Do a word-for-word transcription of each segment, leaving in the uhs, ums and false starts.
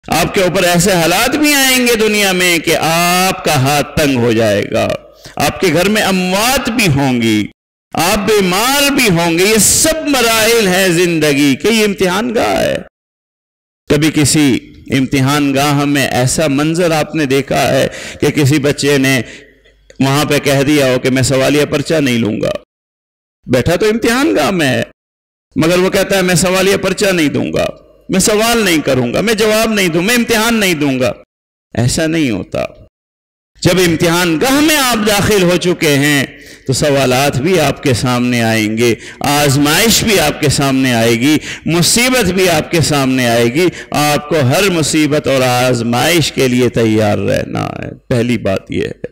آپ کے اوپر ایسے حالات بھی آئیں گے دنیا میں کہ آپ کا ہاتھ تنگ ہو جائے گا، آپ کے گھر میں اموات بھی ہوں گی، آپ بیمار بھی ہوں گے. یہ سب مراحل ہیں زندگی کے، یہ امتحان گاہ ہے. کبھی کسی امتحان گاہ میں ایسا منظر آپ نے دیکھا ہے کہ کسی بچے نے وہاں پہ کہہ دیا ہو کہ میں سوالیہ پرچہ نہیں لوں گا؟ بیٹھا تو امتحان گاہ میں ہے، مگر وہ کہتا ہے میں سوالیہ پرچہ نہیں دوں گا، میں سوال نہیں کروں گا، میں جواب نہیں دوں، میں امتحان نہیں دوں گا. ایسا نہیں ہوتا. جب امتحان گاہ میں آپ داخل ہو چکے ہیں تو سوالات بھی آپ کے سامنے آئیں گے، آزمائش بھی آپ کے سامنے آئے گی، مصیبت بھی آپ کے سامنے آئے گی. آپ کو ہر مصیبت اور آزمائش کے لیے تیار رہنا ہے. پہلی بات یہ ہے.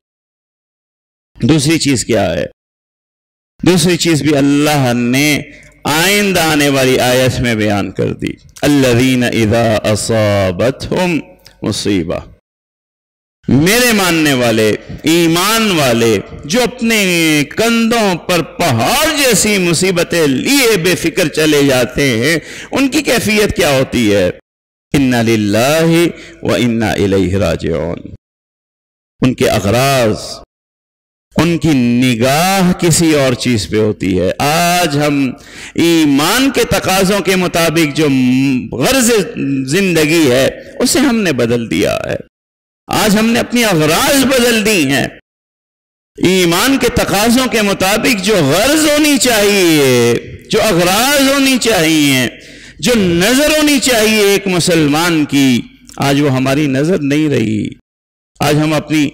دوسری چیز کیا ہے؟ دوسری چیز بھی اللہ نے آئندہ آنے والی آیت میں بیان کر دی. الذین اذا اصابتہم مصیبہ، میرے ماننے والے، ایمان والے جو اپنے کندھوں پر پہاڑ جیسی مصیبتیں لیے بے فکر چلے جاتے ہیں، ان کی کیفیت کیا ہوتی ہے؟ انا للہ و انا الیہ راجعون. ان کے اغراض، ان کی نگاہ کسی اور چیز پہ ہوتی ہے. آج ہم ایمان کے تقاضوں کے مطابق جو غرض زندگی ہے اسے ہم نے بدل دیا ہے. آج ہم نے اپنی اغراض بدل دی ہیں. ایمان کے تقاضوں کے مطابق جو غرض ہونی چاہیے، جو اغراض ہونی چاہیے، جو نظر ہونی چاہیے ایک مسلمان کی، آج وہ ہماری نظر نہیں رہی. آج ہم اپنی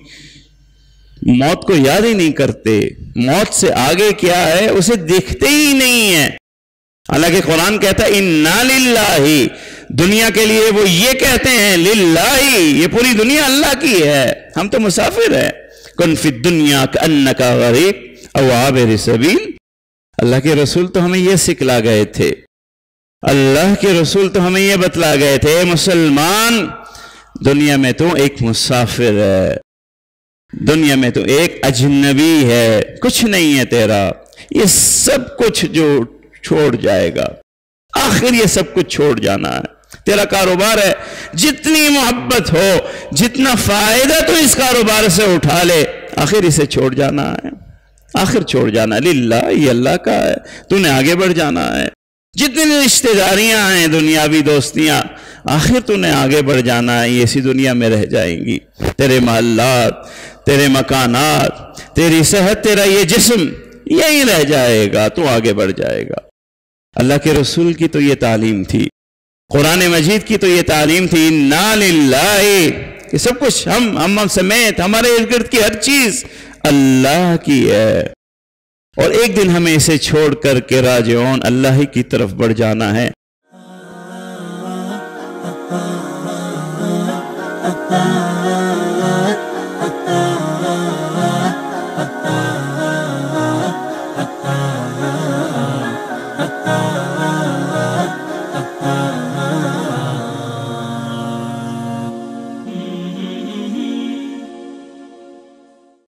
موت کو یاد ہی نہیں کرتے. موت سے آگے کیا ہے اسے دیکھتے ہی نہیں ہیں. حالانکہ قرآن کہتا ہے انا للہ، دنیا کے لیے وہ یہ کہتے ہیں للہ، یہ پوری دنیا اللہ کی ہے، ہم تو مسافر ہیں. کن فی الدنیا کأنک غریب او عابر سبیل. اللہ کے رسول تو ہمیں یہ سکھلا گئے تھے، اللہ کے رسول تو ہمیں یہ بتلا گئے تھے مسلمان دنیا میں تو ایک مسافر ہے، دنیا میں تو ایک اجنبی ہے، کچھ نہیں ہے تیرا. یہ سب کچھ جو چھوڑ جائے گا، آخر یہ سب کچھ چھوڑ جانا ہے. تیرا کاروبار ہے، جتنی محبت ہو، جتنا فائدہ تو اس کاروبار سے اٹھا لے، آخر اسے چھوڑ جانا ہے. آخر چھوڑ جانا ہے. للہ، یہ اللہ کا ہے، تو نے آگے بڑھ جانا ہے. جتنی رشتہ داریاں ہیں، دنیاوی دوستیاں، آخر تو نے آگے بڑھ جانا ہے. یہ اسی دنیا میں رہ جائیں گی. تیرے محلات، تیرے مکانات، تیری صحت، تیرا یہ جسم یہی رہ جائے گا، تو آگے بڑھ جائے گا. اللہ کے رسول کی تو یہ تعلیم تھی، قرآن مجید کی تو یہ تعلیم تھی انا للہ، یہ سب کچھ ہم ہم سمیت ہمارے ارد گرد کی ہر چیز اللہ کی ہے. اور ایک دن ہمیں اسے چھوڑ کر کے راجعون اللہ ہی کی طرف بڑھ جانا ہے.